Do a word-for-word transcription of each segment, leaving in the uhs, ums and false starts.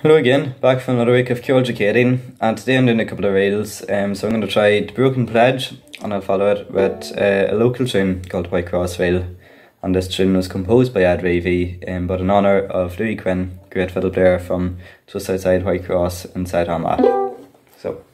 Hello again, back from another week of Ceol Dé Céadaoin, and today I'm doing a couple of reels. Um, so I'm going to try The Broken Pledge, and I'll follow it with uh, a local tune called Whitecross Reel. And this tune was composed by Ed Reavy, um, but in honour of Louis Quinn, great fiddle player from just outside Whitecross in South Armagh. So.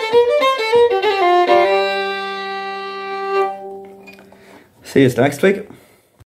See you next week.